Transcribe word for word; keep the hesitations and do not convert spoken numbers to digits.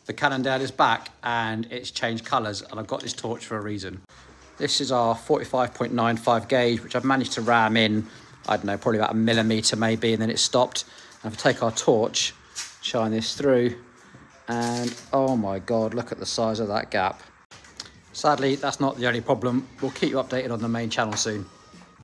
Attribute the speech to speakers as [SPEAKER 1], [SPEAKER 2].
[SPEAKER 1] the Cannondale is back and it's changed colours, and I've got this torch for a reason. This is our forty-five point nine five gauge, which I've managed to ram in, I don't know, probably about a millimetre maybe, and then it stopped. And if I take our torch, shine this through, and oh my God, look at the size of that gap. Sadly, that's not the only problem. We'll keep you updated on the main channel soon.